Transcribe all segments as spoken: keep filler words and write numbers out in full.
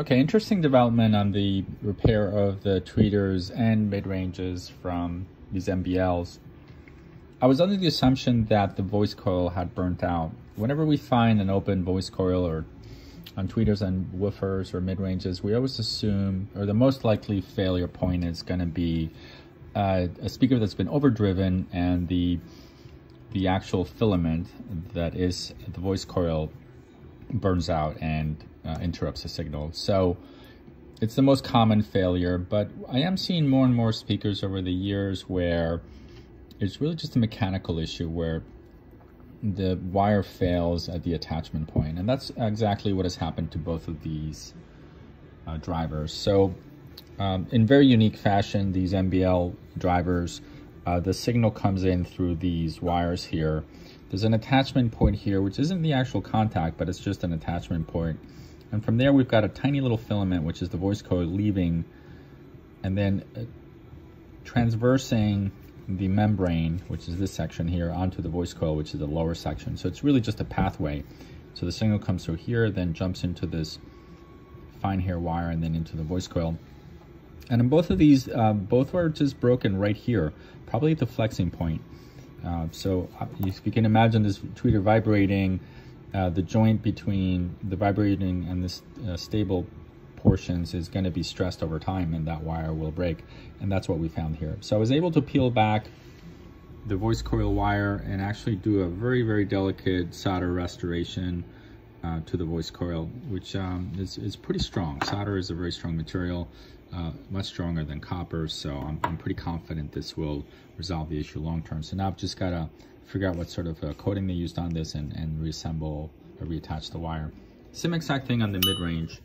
Okay, interesting development on the repair of the tweeters and mid-ranges from these M B Ls. I was under the assumption that the voice coil had burnt out. Whenever we find an open voice coil or on tweeters and woofers or mid-ranges, we always assume, or the most likely failure point is going to be uh, a speaker that's been overdriven and the the actual filament that is the voice coil burns out and uh, interrupts the signal. So it's the most common failure, but I am seeing more and more speakers over the years where it's really just a mechanical issue where the wire fails at the attachment point. And that's exactly what has happened to both of these uh, drivers. So um, in very unique fashion, these M B L drivers, uh, the signal comes in through these wires here. There's an attachment point here, which isn't the actual contact, but it's just an attachment point. And from there, we've got a tiny little filament, which is the voice coil leaving, and then uh, transversing the membrane, which is this section here, onto the voice coil, which is the lower section. So it's really just a pathway. So the signal comes through here, then jumps into this fine hair wire, and then into the voice coil. And in both of these, uh, both were just broken right here, probably at the flexing point. Uh, so uh, if you can imagine this tweeter vibrating, uh, the joint between the vibrating and this uh, stable portions is going to be stressed over time, and that wire will break. And that's what we found here. So I was able to peel back the voice coil wire and actually do a very, very delicate solder restoration uh, to the voice coil, which um, is, is pretty strong. Solder is a very strong material, uh, much stronger than copper. So I'm, I'm pretty confident this will resolve the issue long term. So now I've just got to figure out what sort of uh, coating they used on this and, and reassemble or reattach the wire. Same exact thing on the mid-range.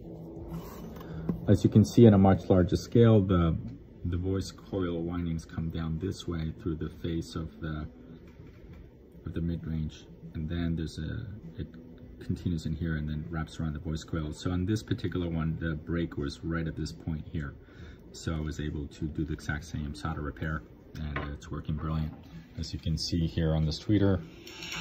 As you can see, on a much larger scale, the the voice coil windings come down this way through the face of the of the mid-range, and then there's a it continues in here and then wraps around the voice coil. So on this particular one, the break was right at this point here. So I was able to do the exact same solder repair, and it's working brilliant. As you can see here on this tweeter, I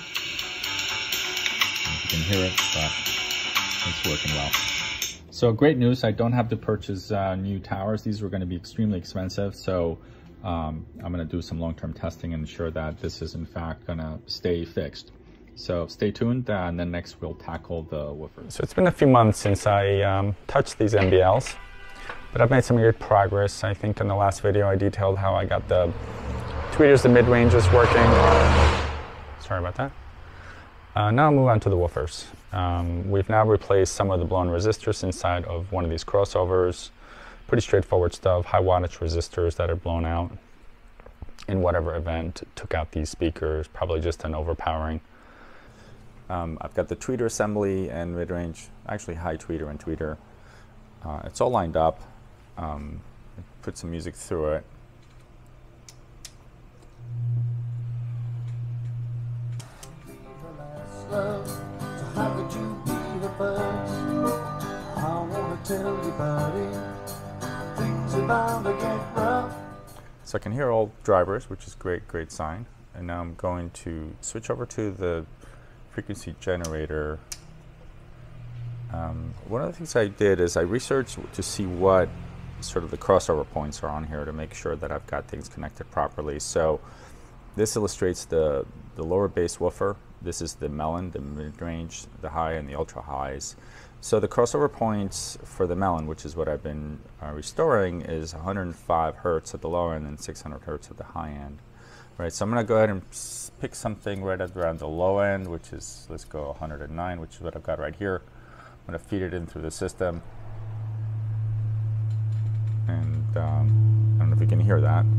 don't know if you can hear it, but it's working well. So great news, I don't have to purchase uh, new towers. These were going to be extremely expensive. So um, I'm going to do some long-term testing and ensure that this is in fact going to stay fixed. So stay tuned, uh, and then next we'll tackle the woofers. So it's been a few months since I um, touched these M B Ls, but I've made some good progress. I think in the last video I detailed how I got the tweeters, the mid-ranges working. Sorry about that. Uh, now I'll move on to the woofers. Um, we've now replaced some of the blown resistors inside of one of these crossovers. Pretty straightforward stuff, high wattage resistors that are blown out in whatever event took out these speakers, probably just an overpowering. Um, I've got the tweeter assembly and mid-range, actually high tweeter and tweeter. Uh, it's all lined up. Um, put some music through it. Love, so how could you be the first? I wanna tell you about it. Things are bound to get rough. So I can hear all drivers, which is great, great sign. And now I'm going to switch over to the frequency generator. Um, one of the things I did is I researched to see what sort of the crossover points are on here to make sure that I've got things connected properly. So this illustrates the, the lower bass woofer. This is the melon, the mid-range, the high, and the ultra highs. So the crossover points for the melon, which is what I've been uh, restoring, is one hundred five hertz at the lower end and six hundred hertz at the high end. Right, so I'm going to go ahead and pick something right at around the low end, which is, let's go one hundred nine, which is what I've got right here. I'm going to feed it in through the system. And um, I don't know if you can hear that.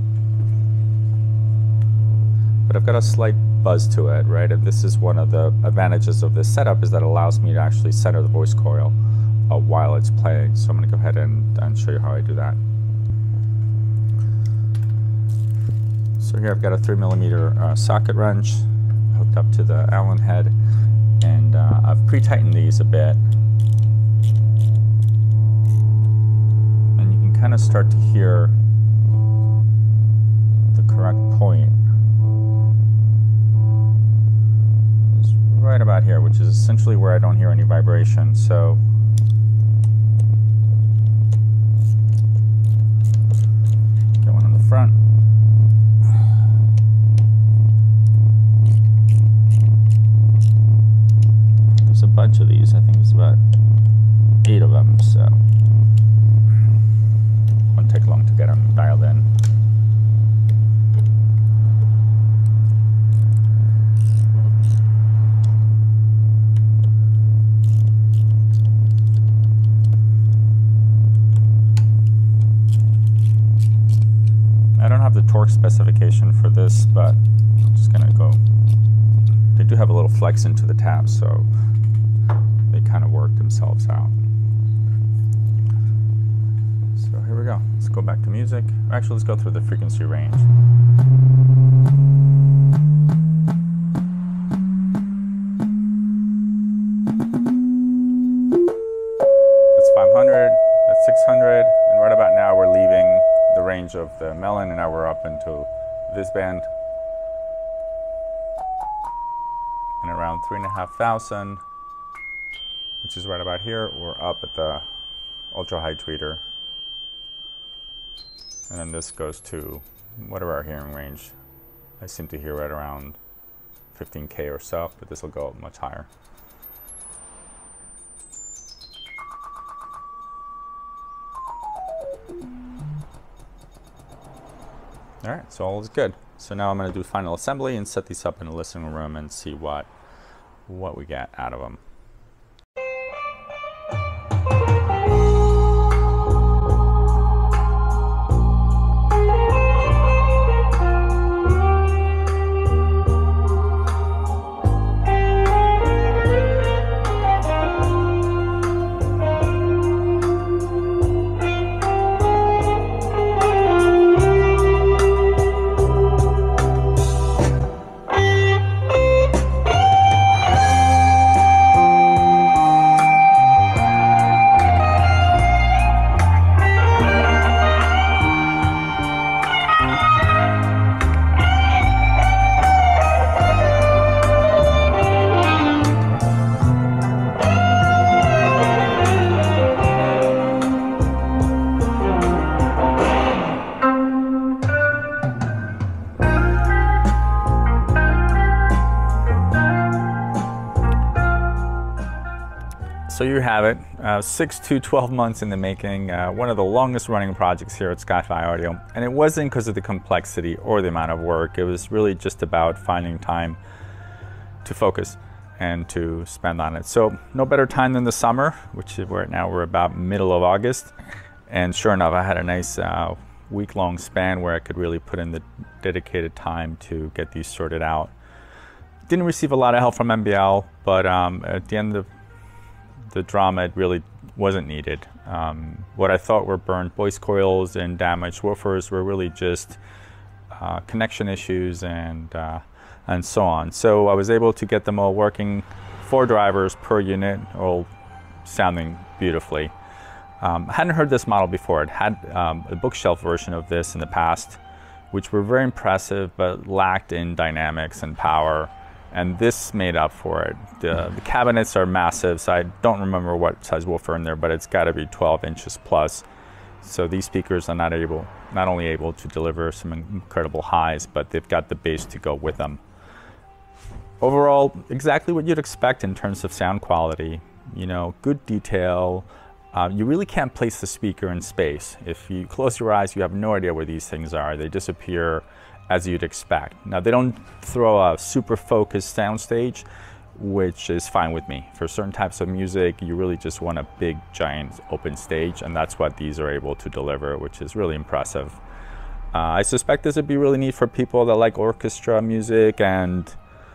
But I've got a slight buzz to it, right? And this is one of the advantages of this setup, is that it allows me to actually center the voice coil uh, while it's playing. So I'm going to go ahead and, and show you how I do that. So here I've got a three millimeter uh, socket wrench hooked up to the Allen head, and uh, I've pre-tightened these a bit. And you can kind of start to hear the correct point. It's right about here, which is essentially where I don't hear any vibration. So bunch of these. I think it's about eight of them, so won't take long to get them dialed in. I don't have the torque specification for this, but I'm just gonna go. They do have a little flex into the tabs, so they kind of work themselves out. So here we go. Let's go back to music. Actually, let's go through the frequency range. That's five hundred, that's six hundred, and right about now we're leaving the range of the melon, and now we're up into this band. And around three and a half thousand, which is right about here, we're up at the ultra high tweeter. And then this goes to whatever our hearing range. I seem to hear right around fifteen K or so, but this will go up much higher. All right, so all is good. So now I'm going to do final assembly and set these up in the listening room and see what what we get out of them. So you have it, uh, six to twelve months in the making, uh, one of the longest running projects here at SkyFi Audio. And it wasn't because of the complexity or the amount of work, it was really just about finding time to focus and to spend on it. So no better time than the summer, which is right now we're about middle of August. And sure enough, I had a nice uh, week-long span where I could really put in the dedicated time to get these sorted out. Didn't receive a lot of help from M B L, but um, at the end of the drama, it really wasn't needed. Um, what I thought were burned voice coils and damaged woofers were really just uh, connection issues and uh, and so on. So I was able to get them all working, four drivers per unit, all sounding beautifully. Um, I hadn't heard this model before. It had um, a bookshelf version of this in the past, which were very impressive but lacked in dynamics and power. And this made up for it. The, the cabinets are massive, so I don't remember what size woofer in there, but it's got to be twelve inches plus. So these speakers are not able, not only able to deliver some incredible highs, but they've got the bass to go with them. Overall, exactly what you'd expect in terms of sound quality. You know, good detail. Uh, you really can't place the speaker in space. If you close your eyes, you have no idea where these things are. They disappear as you'd expect. Now, they don't throw a super focused soundstage, which is fine with me. For certain types of music, you really just want a big, giant open stage, and that's what these are able to deliver, which is really impressive. Uh, I suspect this would be really neat for people that like orchestra music and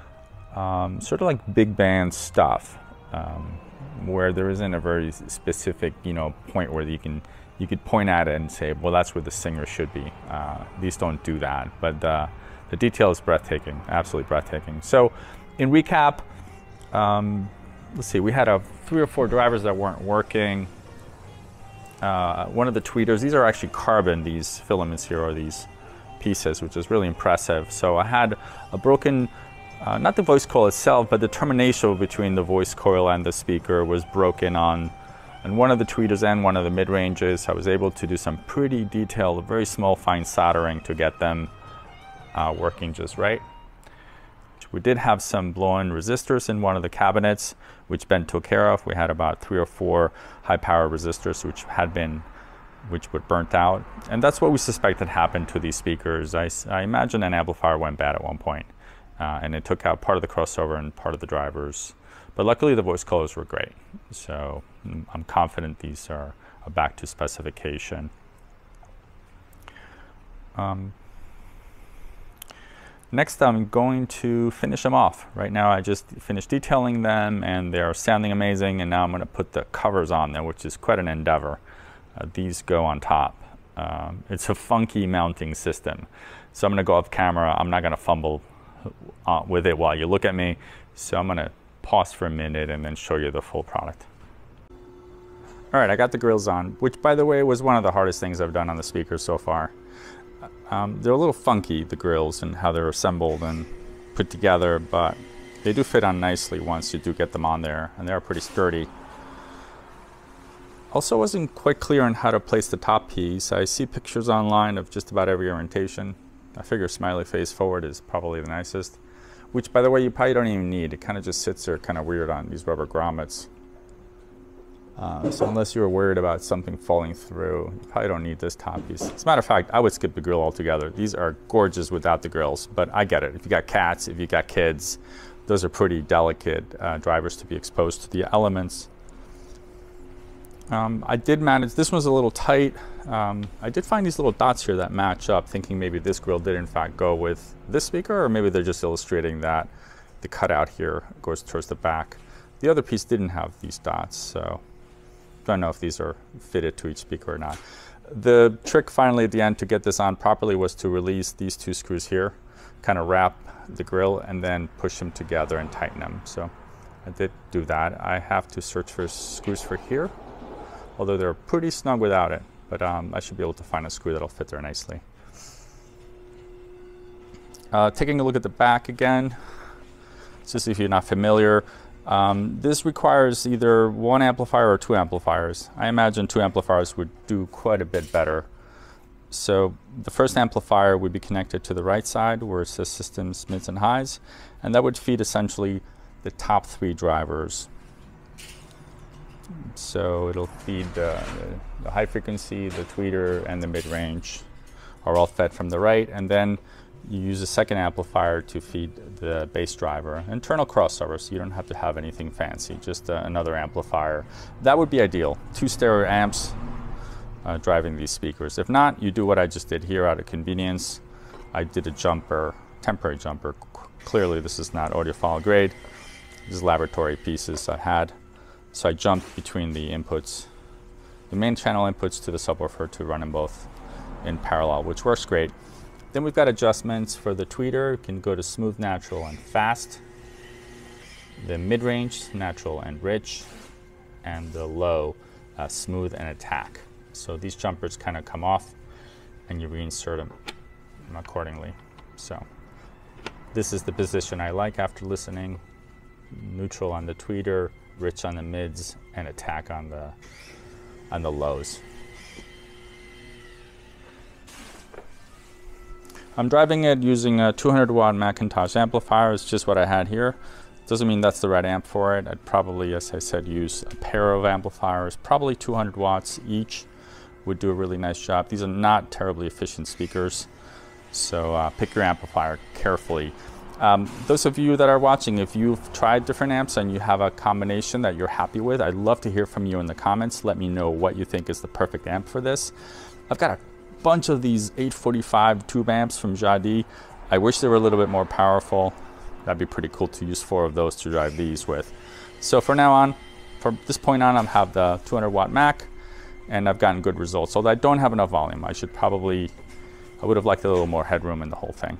um, sort of like big band stuff, um, where there isn't a very specific, you know, point where you can you could point at it and say, well, that's where the singer should be. Uh, these don't do that, but uh, the detail is breathtaking, absolutely breathtaking. So in recap, um, let's see, we had a three or four drivers that weren't working. Uh, one of the tweeters, these are actually carbon, these filaments here, or these pieces, which is really impressive. So I had a broken, uh, not the voice coil itself, but the termination between the voice coil and the speaker was broken on and one of the tweeters and one of the mid-ranges. I was able to do some pretty detailed, very small, fine soldering to get them uh, working just right. We did have some blow-in resistors in one of the cabinets, which Ben took care of. We had about three or four high-power resistors which had been, which would burnt out, and that's what we suspected happened to these speakers. I, I imagine an amplifier went bad at one point, uh, and it took out part of the crossover and part of the drivers. But luckily, the voice coils were great, so I'm confident these are back to specification. Um, Next, I'm going to finish them off. Right now, I just finished detailing them, and they're sounding amazing, and now I'm going to put the covers on there, which is quite an endeavor. Uh, these go on top. Um, it's a funky mounting system. So I'm going to go off camera. I'm not going to fumble uh, with it while you look at me. So I'm going to pause for a minute and then show you the full product. All right, I got the grills on, which, by the way, was one of the hardest things I've done on the speakers so far. Um, they're a little funky, the grills, and how they're assembled and put together, but they do fit on nicely once you do get them on there, and they're pretty sturdy. Also, wasn't quite clear on how to place the top piece. I see pictures online of just about every orientation. I figure smiley face forward is probably the nicest, which, by the way, you probably don't even need. It kind of just sits there kind of weird on these rubber grommets. Uh, so unless you were worried about something falling through, you probably don't need this top piece. As a matter of fact, I would skip the grill altogether. These are gorgeous without the grills, but I get it. If you got cats, if you got kids, those are pretty delicate uh, drivers to be exposed to the elements. Um, I did manage, this one's a little tight. Um, I did find these little dots here that match up, thinking maybe this grill did in fact go with this speaker, or maybe they're just illustrating that the cutout here goes towards the back. The other piece didn't have these dots, so I don't know if these are fitted to each speaker or not. The trick finally at the end to get this on properly was to release these two screws here, kind of wrap the grill, and then push them together and tighten them. So I did do that. I have to search for screws for here, although they're pretty snug without it, but um, I should be able to find a screw that'll fit there nicely. Uh, taking a look at the back again, just if you're not familiar, Um, this requires either one amplifier or two amplifiers. I imagine two amplifiers would do quite a bit better. So the first amplifier would be connected to the right side where it says systems, mids, and highs, and that would feed essentially the top three drivers. So it'll feed uh, the, the high frequency, the tweeter, and the mid-range are all fed from the right, and then you use a second amplifier to feed the bass driver. Internal crossover, so you don't have to have anything fancy, just uh, another amplifier. That would be ideal. Two stereo amps uh, driving these speakers. If not, you do what I just did here out of convenience. I did a jumper, temporary jumper. Clearly this is not audiophile grade. These laboratory pieces I had. So I jumped between the inputs, the main channel inputs to the subwoofer to run them both in parallel, which works great. Then we've got adjustments for the tweeter. You can go to smooth, natural, and fast. The mid-range, natural and rich. And the low, uh, smooth and attack. So these jumpers kind of come off and you reinsert them accordingly. So this is the position I like after listening. Neutral on the tweeter, rich on the mids, and attack on the, on the lows. I'm driving it using a two hundred watt Macintosh amplifier. It's just what I had here. Doesn't mean that's the right amp for it. I'd probably, as I said, use a pair of amplifiers, probably two hundred watts each. Would do a really nice job. These are not terribly efficient speakers, so uh, pick your amplifier carefully. Um, those of you that are watching, if you've tried different amps and you have a combination that you're happy with, I'd love to hear from you in the comments. Let me know what you think is the perfect amp for this. I've got a bunch of these eight forty-five tube amps from Jadi. I wish they were a little bit more powerful. That'd be pretty cool to use four of those to drive these with. So for now on, from this point on, I have the two hundred watt Mac, and I've gotten good results. Although I don't have enough volume, I should probably, I would have liked a little more headroom in the whole thing.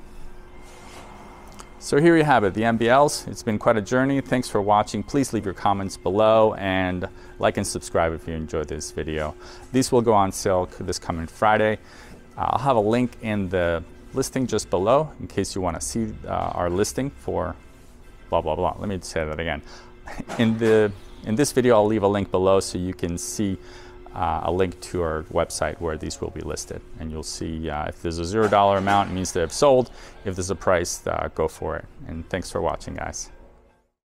So here you have it, the M B Ls. It's been quite a journey. Thanks for watching. Please leave your comments below and like and subscribe if you enjoyed this video. These will go on sale this coming Friday. Uh, I'll have a link in the listing just below in case you want to see uh, our listing for blah, blah, blah. Let me say that again. In, the, in this video, I'll leave a link below so you can see uh, a link to our website where these will be listed. And you'll see uh, if there's a zero dollar amount, it means they have sold. If there's a price, uh, go for it. And thanks for watching, guys.